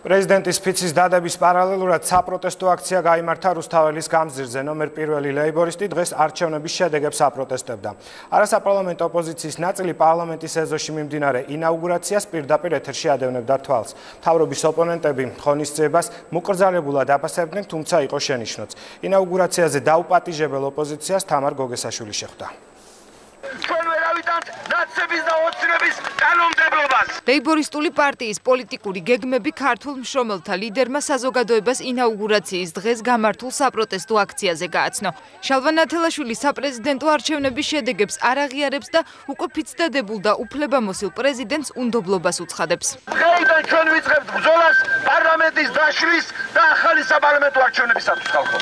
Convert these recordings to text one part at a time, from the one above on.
პრეზიდენტის ფიცის დადების პარალელურად საპროტესტო აქცია გაიმართა რუსთაველის გამზირზე. ნომერ პირველი ლეიბორისტი დღეს არჩევნების შედეგებს აპროტესტებდა. არასაპარლამენტო ოპოზიციის ნაწილი პარლამენტის ეზოში მიმდინარე ინაუგურაციას პირდაპირ ეთერში ადევნებდა თვალს. მთავრობის ოპონენტები ღონისძიებას მუკრძალებულად აფასებდნენ, თუმცა იყო შენიშვნოც. ინაუგურაციაზე დაუპატიჟებელ ოპოზიციას თამარ გოგესაშვილი შეხვდა. ლეიბორისტული პარტიის პოლიტიკური გეგმები ქართულ მშრომელთა ლიდერმა საზოგადოებას ინაუგურაციის დღეს გამართულ საპროტესტო აქციაზე გააცნო. შალვა ნათელაშვილი საპრეზიდენტო არჩევნების შედეგებს არ აღიარებს და უკვე ფიცდადებულ და უფლებამოსილ პრეზიდენტს უნდობლობას უცხადებს. დღეიდან ჩვენ ვიწყებთ ბრძოლას პარლამენტის დაშლის და ახალი საპარლამენტო არჩევნებისათვის ხალხო.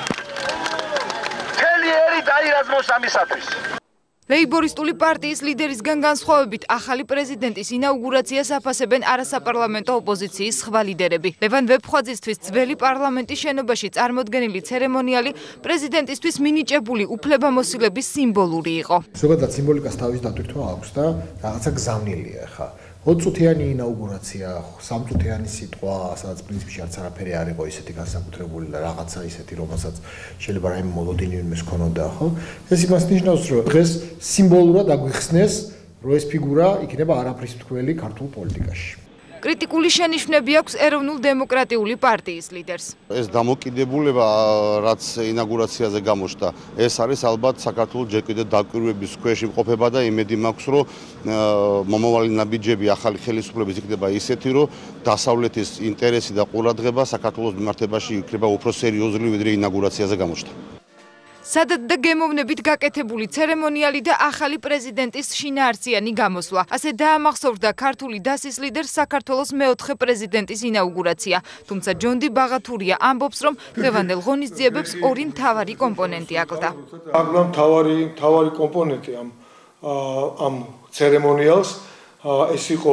მთელი ერი დაირაზმოს ამისათვის. ლეიბორისტული პარტიის ლიდერისგან განსხვავებით ახალი პრეზიდენტის ინაუგურაციას აფასებენ არასაპარლამენტო ოპოზიციის სხვა ლიდერები. ლევან ვეფხვაძისთვის ძველი პარლამენტის შენობაში წარმოდგენილი ცერემონიალი პრეზიდენტისთვის მინიჭებული უფლებამოსილების სიმბოლური იყო. ზოგადად სიმბოლიკას თავის დატვირთვა აქვს და რაღაცა გზავნილია ხა. 20 წუთიანი ინაუგურაცია, 3 წუთიანი სიტყვა, სადაც პრინციპში არც არაფერი არ იყო ისეთი განსაკუთრებული და რაღაცა ისეთი, რომელსაც შეიძლება რაიმე მოლოდინი იმის ქონოდა, ხო? ეს იმას ნიშნავს, რომ დღეს სიმბოლურად აგვიხსნეს, რომ ეს ფიგურა იქნება არაფრის მთქველი ქართულ პოლიტიკაში. კრიტიკული შენიშვნები აქვს ეროვნულ დემოკრატიული პარტიის ლიდერს. ეს დამოკიდებულება, რაც ინაუგურაციაზე გამოჩნდა, ეს არის ალბათ საქართველოს ჯერ კიდევ დაკვირვების ქვეშ იმყოფება და იმედი მაქვს, რომ მომავალი ნაბიჯები ახალი ხელისუფლების იქნება ისეთი, რომ დასავლეთის ინტერესი და ყურადღება საქართველოს მიმართებაში იქნება უფრო სერიოზული, ვიდრე ინაუგურაციაზე გამოჩნდა. სადაც და გემოვნებით გაკეთებული ცერემონიალი და ახალი პრეზიდენტის შინაარსიანი გამოსვლა. ასე დაამახსოვრდა ქართული დასის ლიდერს საქართველოს მეოთხე პრეზიდენტის ინაუგურაცია. თუმცა ჯონდი ბაღათურია ამბობს, რომ დღევანდელ ღონისძიებებს ორი მთავარი კომპონენტი აკლდა. მთავარი კომპონენტი ამ ცერემონიალს ეს იყო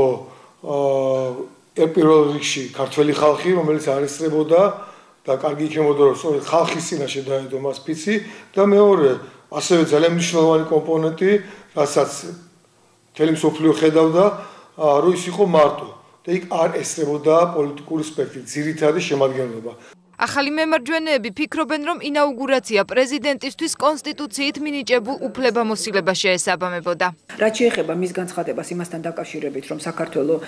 პირველ რიგში ქართველი ხალხი, რომელიც არესწრებოდა და კარგი იქნებოდა, რომ სწორედ ხალხის წინაშე დაედო მას ფიცი და მეორე, ასევე ძალიან მნიშვნელოვანი კომპონენტი, რასაც მთელი მსოფლიო ხედავდა, რომ ის იყო მარტო და იქ არ ესწრებოდა პოლიტიკური სპექტრი, ძირითადი შემადგენლობა. ახალი მემარჯვენეები ფიქრობენ, რომ ინაუგურაცია პრეზიდენტისთვის კონსტიტუციით მინიჭებულ უფლებამოსილებას შეესაბამებოდა. რაც შეეხება მის განცხადებას იმასთან დაკავშირებით, რომ საქართველო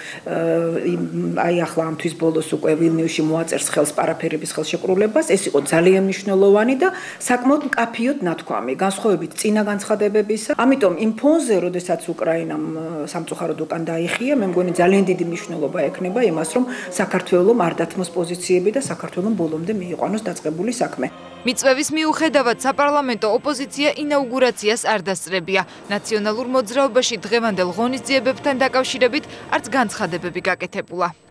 აი ახლა ამ თვის ბოლოს უკვე ვილნიუსში მოაწერს ხელს პარაფერების ხელშეკრულებას, ეს იყო ძალიან მნიშვნელოვანი და საკმაოდ მკაფიოდ ნათქვამი, განსხვავებით წინა განცხადებებისა. ამიტომ იმ ფონზე, როდესაც უკრაინამ სამწუხაროდ უკან დაიხია, მე მგონი ძალიან დიდი მნიშვნელობა ექნება იმას, რომ საქართველომ არ დათმოს პოზიციები და საქართველომ ბოლომდე მიიყვანოს დაწყებული საქმე. მიწვევის მიუხედავად საპარლამენტო ოპოზიცია ინაუგურაციას არ დასწრებია. ნაციონალურ მოძრაობაში დღევანდელ ღონისძიებებთან დაკავშირებით არც განცხადებები გაკეთებულა.